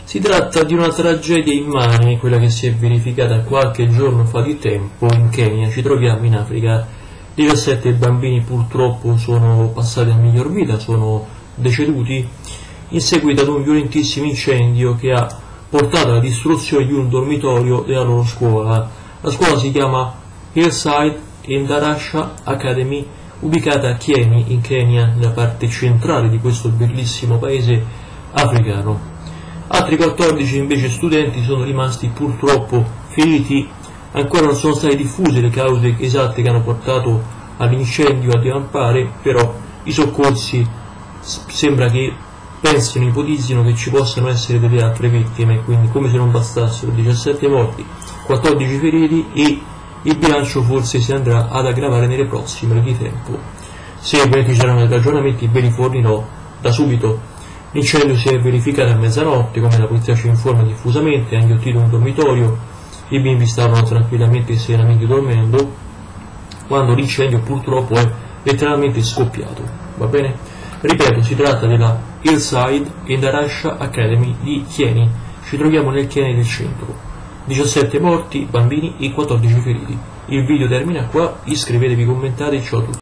Si tratta di una tragedia immane, quella che si è verificata qualche giorno fa di tempo in Kenya. Ci troviamo in Africa. 17 bambini purtroppo sono passati a miglior vita, sono deceduti in seguito ad un violentissimo incendio che ha portato alla distruzione di un dormitorio della loro scuola. La scuola si chiama Hillside Endarasha Academy, ubicata a Kieni, in Kenya, nella parte centrale di questo bellissimo paese africano. Altri 14 invece studenti sono rimasti purtroppo feriti. Ancora non sono state diffuse le cause esatte che hanno portato all'incendio a divampare, però i soccorsi sembra che pensino, ipotizzino che ci possano essere delle altre vittime, quindi come se non bastassero 17 morti, 14 feriti, e il bilancio forse si andrà ad aggravare nelle prossime ore di tempo. Se ovviamente ci saranno dei ragionamenti ve li fornirò da subito. L'incendio si è verificato a mezzanotte, come la polizia ci informa diffusamente, ha inghiottito un dormitorio, i bimbi stavano tranquillamente e serenamente dormendo, quando l'incendio purtroppo è letteralmente scoppiato. Va bene? Ripeto, si tratta della Hillside Endarasha Academy di Kieni. Ci troviamo nel Kenya del centro. 17 morti, bambini e 14 feriti. Il video termina qua, iscrivetevi, commentate, ciao a tutti.